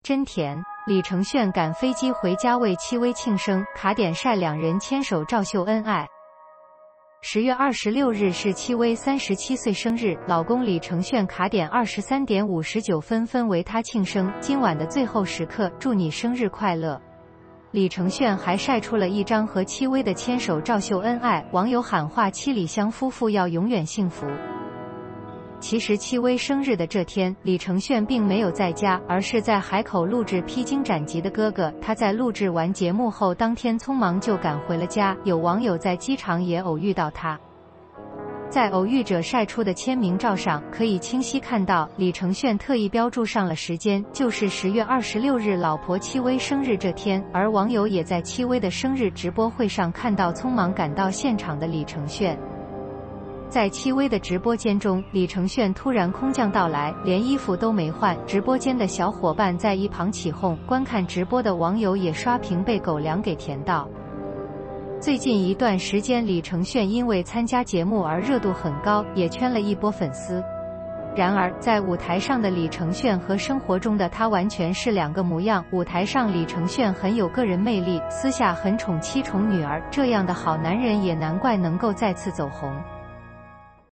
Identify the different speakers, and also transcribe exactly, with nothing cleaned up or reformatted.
Speaker 1: 真甜。李承铉赶飞机回家为戚薇庆生，卡点晒两人牵手照秀恩爱。十月二十六日是戚薇三十七岁生日，老公李承铉卡点二十三点五十九分分为她庆生，今晚的最后时刻，祝你生日快乐。李承铉还晒出了一张和戚薇的牵手照秀恩爱，网友喊话戚李湘夫妇要永远幸福。其实戚薇生日的这天，李承铉并没有在家，而是在海口录制《披荆斩棘的哥哥》。他在录制完节目后，当天匆忙就赶回了家。有网友在机场也偶遇到他，在偶遇者晒出的签名照上，可以清晰看到李承铉特意标注上了时间，就是十月二十六日老婆戚薇生日这天。而网友也在戚薇的生日直播会上看到匆忙赶到现场的李承铉。在戚薇的直播间中，李承铉突然空降到来，连衣服都没换。直播间的小伙伴在一旁起哄，观看直播的网友也刷屏被狗粮给甜到。最近一段时间，李承铉因为参加节目而热度很高，也圈了一波粉丝。然而，在舞台上的李承铉和生活中的他完全是两个模样。舞台上，李承铉很有个人魅力，私下很宠妻宠女儿，这样的好男人也难怪能够再次走红。